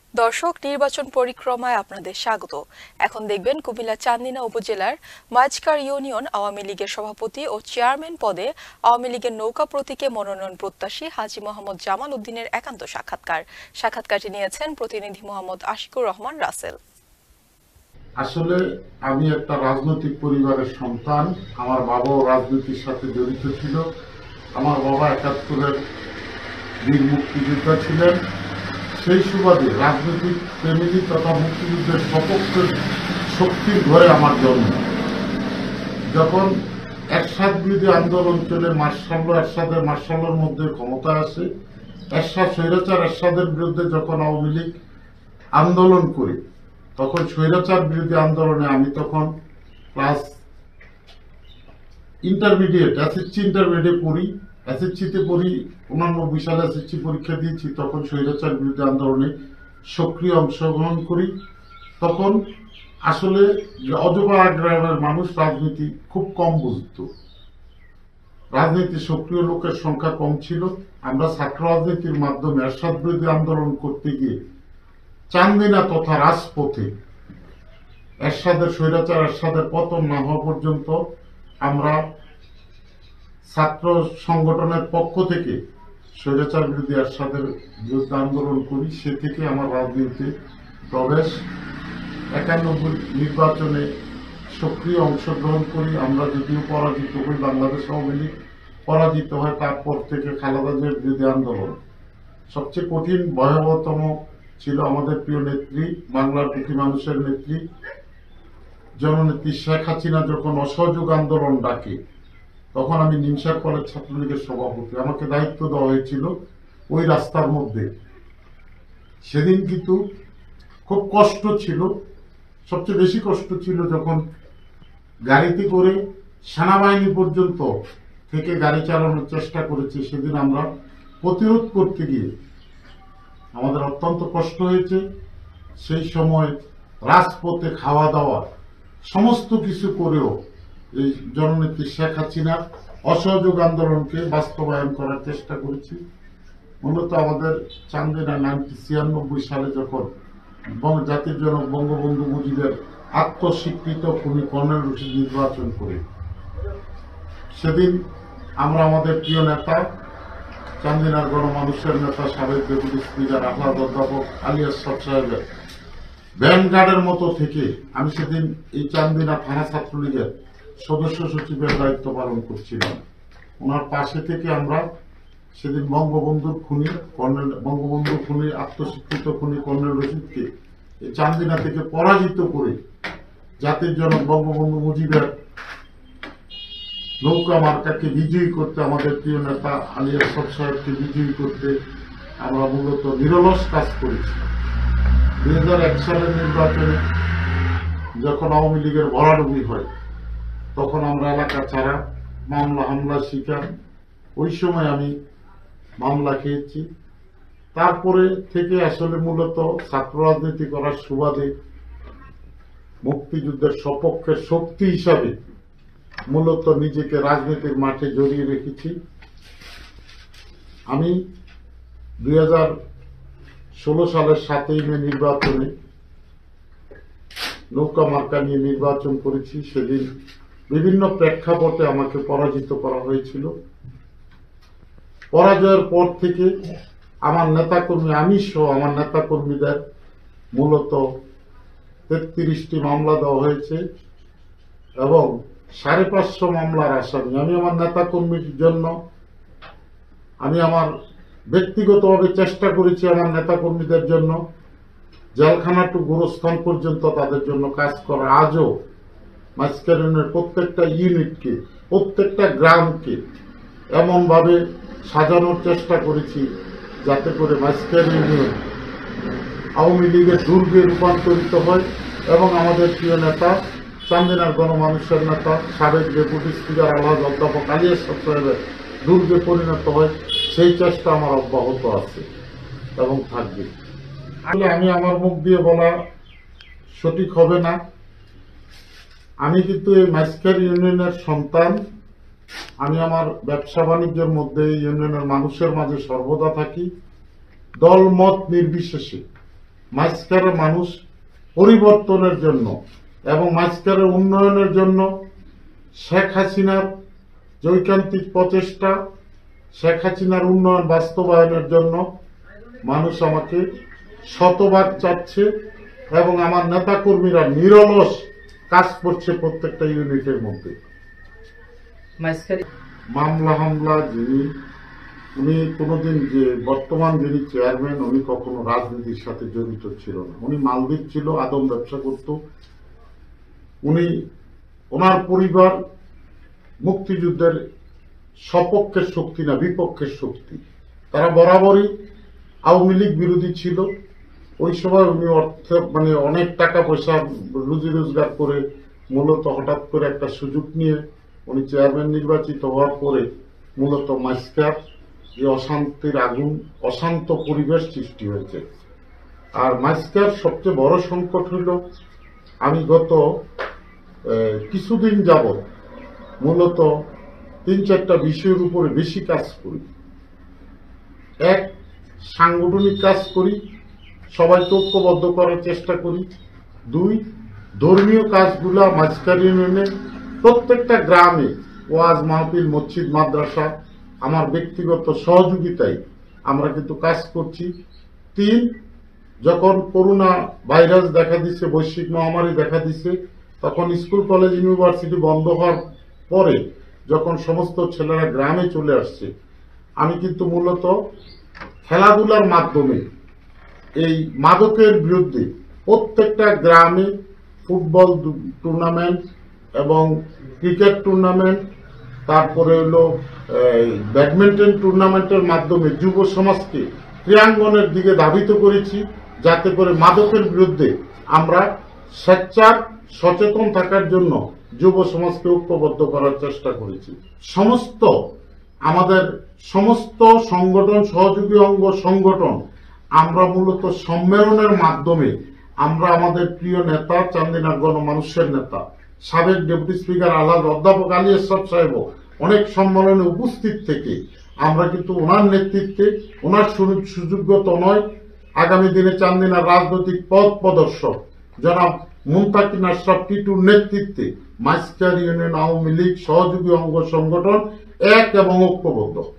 দর্শক, নির্বাচন পরিক্রমায় আপনাদের স্বাগত। এখন দেখবেন কুমিল্লা চান্দিনা উপজেলার মাঝকার ইউনিয়ন আওয়ামী লীগের সভাপতি ও চেয়ারম্যান পদে আওয়ামী লীগের নৌকা প্রতীকে মনোনয়ন প্রত্যাশী হাজী মোহাম্মদ জামাল উদ্দিনের একান্ত সাক্ষাৎকারটি নিয়েছেন প্রতিনিধি মোহাম্মদ আশিকুর রহমান রাসেল। আসলে আমি একটা রাজনৈতিক পরিবারের সন্তান। আমার বাবাও রাজনীতির সাথে জড়িত ছিল। আমার বাবা ৭১-এর বীর মুক্তিযোদ্ধা ছিলেন। সেই সুবাদে রাজনৈতিক ফ্যামিলি তথা মুক্তিযুদ্ধের সপক্ষের শক্তির ঘরে আমার জন্ম। যখন এরশাদ বিরোধী আন্দোলন চলে মার্শালের মধ্যে ক্ষমতায় আসে, স্বৈরাচার এরশাদের বিরুদ্ধে যখন আওয়ামী লীগ আন্দোলন করে, তখন স্বৈরাচার বিরোধী আন্দোলনে আমি তখন ক্লাস ইন্টারমিডিয়েট পড়ি। এসএসসিতে পড়ি, 89 সালে এসএসসি পরীক্ষা দিয়েছি। তখন স্বৈরাচার বিরোধী আন্দোলনে সক্রিয় অংশগ্রহণ করি। তখন আসলে অজবা গ্রামের মানুষ রাজনীতি খুব কম বুঝত। রাজনীতি সক্রিয় লোকের সংখ্যা কম ছিল। আমরা ছাত্র রাজনীতির মাধ্যমে এরশাদ বিরোধী আন্দোলন করতে গিয়ে চান্দিনা তথা রাজপথে স্বৈরাচার এরশাদের পতন না হওয়া পর্যন্ত আমরা ছাত্র সংগঠনের পক্ষ থেকে স্বৈরাচার বিরোধী এরশাদের বিরুদ্ধে আন্দোলন করি। সে থেকে আমার রাজনীতিতে প্রবেশ। ৯১ নির্বাচনে সক্রিয় অংশগ্রহণ করি। আমরা যদিও পরাজিত হই, বাংলাদেশ আওয়ামী লীগ পরাজিত হয়। তারপর থেকে খালেদা জিয়ার বিরোধী আন্দোলন সবচেয়ে কঠিন, ভয়াবহতম ছিল। আমাদের প্রিয় নেত্রী, বাংলার দুঃখী মানুষের নেত্রী জননেত্রী শেখ হাসিনা যখন অসহযোগ আন্দোলন ডাকে, তখন আমি নিমসার কলেজ ছাত্রলীগের সভাপতি। আমাকে দায়িত্ব দেওয়া হয়েছিল ওই রাস্তার মধ্যে। সেদিন কিন্তু খুব কষ্ট ছিল। সবচেয়ে বেশি কষ্ট ছিল যখন গাড়িতে করে সেনাবাহিনী পর্যন্ত থেকে গাড়ি চালানোর চেষ্টা করেছে। সেদিন আমরা প্রতিরোধ করতে গিয়ে আমাদের অত্যন্ত কষ্ট হয়েছে। সেই সময় রাজপথে খাওয়া দাওয়া সমস্ত কিছু করেও এই জননেত্রী শেখ হাসিনার অসহযোগ আন্দোলনকে বাস্তবায়ন করার চেষ্টা করেছি। মূলত আমাদের চান্দিনা 96 সালে যখন জাতির জনক বঙ্গবন্ধু মুজিবের আত্মস্বীকৃত খুনি কর্নেল রশিদ নির্বাচন করে, সেদিন আমরা আমাদের প্রিয় নেতা, চান্দিনার গণমানুষের নেতা, সাবেক ডেপুটি স্পিকার আহ্লাদ অধ্যাপক আলী আশরাফ সাহেবের ব্যাংগার্ডের মতো থেকে আমি সেদিন এই চান্দিনা থানা ছাত্রলীগের সদস্য সচিবের দায়িত্ব পালন করছিলাম। ওনার পাশে থেকে আমরা সেদিন বঙ্গবন্ধু খুনি আত্মস্বীকৃত খুনি কর্নেল রশিদকে এই চান্দিনা থেকে পরাজিত করে জাতির জনক বঙ্গবন্ধু মুজিবের নৌকা মার্কাকে বিজয়ী করতে, আমাদের প্রিয় নেতা আলী আশরাফ সাহেবকে বিজয়ী করতে আমরা মূলত নিরলস কাজ করেছি। ২০০১ সালের নির্বাচনে যখন আওয়ামী লীগের ভরাডুবি হয়, তখন আমরা এলাকা ছাড়া, মামলা হামলার শিকার। ওই সময় আমি মামলা খেয়েছি। তারপরে থেকে আসলে মূলত ছাত্র রাজনীতি করার সুবাদে মুক্তিযুদ্ধের সপক্ষের শক্তি হিসাবে মূলত নিজেকে রাজনীতির মাঠে জড়িয়ে রেখেছি। আমি ২০১৬ সালের ৭ই মে নির্বাচনে নৌকা মার্কা নিয়ে নির্বাচন করেছি। সেদিন বিভিন্ন প্রেক্ষাপটে আমাকে পরাজিত করা হয়েছিল। পরাজয়ের পর থেকে আমার নেতাকর্মী, আমি সহ আমার নেতাকর্মীদের মূলত ৩৩টি মামলা দেওয়া হয়েছে এবং ৫৫০ মামলার আসামি। আমি আমার নেতাকর্মীর জন্য আমি আমার ব্যক্তিগতভাবে চেষ্টা করেছি আমার নেতাকর্মীদের জন্য জেলখানা টু গোরস্থান পর্যন্ত তাদের জন্য কাজ করা। আজও মাঝখানের প্রত্যেকটা ইউনিটকে, প্রত্যেকটা গ্রামকে এমনভাবে সাজানোর চেষ্টা করেছি যাতে করে মাঝখান ইউনিয়ন আওয়ামী লীগের দুর্গে রূপান্তরিত হয় এবং আমাদের প্রিয় নেতা, চান্দিনার গণমানুষের নেতা, সাবেক ডেপুটি স্পিকার আলহাজ অধ্যাপক আলী আশরাফ সাহেবের দুর্গে পরিণত হয়। সেই চেষ্টা আমার অব্যাহত আছে এবং থাকবে। আমি আমার মুখ দিয়ে বলা সঠিক হবে না। আমি কিন্তু এই মাঝখান ইউনিয়নের সন্তান। আমি আমার ব্যবসা বাণিজ্যের মধ্যে ইউনিয়নের মানুষের মাঝে সর্বদা থাকি। দল মত নির্বিশেষে মাঝখানের মানুষ পরিবর্তনের জন্য এবং মাঝখানের উন্নয়নের জন্য শেখ হাসিনার ঐকান্তিক প্রচেষ্টা, শেখ হাসিনার উন্নয়ন বাস্তবায়নের জন্য মানুষ আমাকে শতভাগ চাচ্ছে এবং আমার নেতাকর্মীরা নিরলস কাজ করছে প্রত্যেকটা ইউনিটের মধ্যে। মামলা হামলা উনি কোনোদিন, যে বর্তমান যিনি চেয়ারম্যান, উনি কখনো রাজনীতির সাথে জড়িত ছিল না। উনি মালদ্বীপ ছিল, আদম ব্যবসা করত। ওনার পরিবার মুক্তিযুদ্ধের সপক্ষের শক্তি না, বিপক্ষের শক্তি। তারা বরাবরই আওয়ামী লীগ বিরোধী ছিল। ওই সময় উনি অনেক টাকা পয়সা রুজি রোজগার করে মূলত হঠাৎ করে একটা সুযোগ নিয়ে উনি চেয়ারম্যান নির্বাচিত হওয়ার পরে মূলত মাঝখার যে অশান্তির আগুন, অশান্ত পরিবেশ সৃষ্টি হয়েছে। আর মাঝখার সবচেয়ে বড় সংকট হইল, আমি গত কিছুদিন যাবৎ মূলত 3-4টা বিষয়ের উপরে বেশি কাজ করি। এক, সাংগঠনিক কাজ করি, সবাইকে ঐক্যবদ্ধ করার চেষ্টা করি। 2, ধর্মীয় কাজগুলা মাঝখার ইউনিয়নে প্রত্যেকটা গ্রামে ওয়াজ মাহফিল, মসজিদ, মাদ্রাসা আমার ব্যক্তিগত সহযোগিতায় আমরা কিন্তু কাজ করছি। 3, যখন করোনা ভাইরাস দেখা দিচ্ছে, বৈশ্বিক মহামারী দেখা দিচ্ছে, তখন স্কুল কলেজ ইউনিভার্সিটি বন্ধ হওয়ার পরে যখন সমস্ত ছেলেরা গ্রামে চলে আসছে, আমি কিন্তু মূলত খেলাধুলার মাধ্যমে এই মাদকের বিরুদ্ধে প্রত্যেকটা গ্রামে ফুটবল টুর্নামেন্ট এবং ক্রিকেট টুর্নামেন্ট, তারপরে হলো ব্যাডমিন্টন টুর্নামেন্টের মাধ্যমে যুব সমাজকে ক্রীড়াঙ্গনের দিকে ধাবিত করেছি, যাতে করে মাদকের বিরুদ্ধে আমরা স্বেচ্ছার সচেতন থাকার জন্য যুব সমাজকে ঐক্যবদ্ধ করার চেষ্টা করেছি। আমাদের সমস্ত সংগঠন, সহযোগী অঙ্গ সংগঠন, আমরা মূলত সম্মেলনের মাধ্যমে আমরা আমাদের প্রিয় নেতা, চান্দিনার গণমানুষের নেতা, সাবেক ডেপুটি স্পিকার আলহাজ অধ্যাপক আলী আশরাফ সাহেব অনেক সম্মেলনে উপস্থিত থেকে আমরা কিন্তু ওনার নেতৃত্বে, ওনার সুযোগ্যতা নয়, আগামী দিনে চান্দিনার রাজনৈতিক পথ প্রদর্শক জনাব মুনতাকিন আশরাফ টিটুর নেতৃত্বে মাঝখার ইউনিয়ন আওয়ামী লীগ সহযোগী অঙ্গ সংগঠন এক এবং ঐক্যবদ্ধ।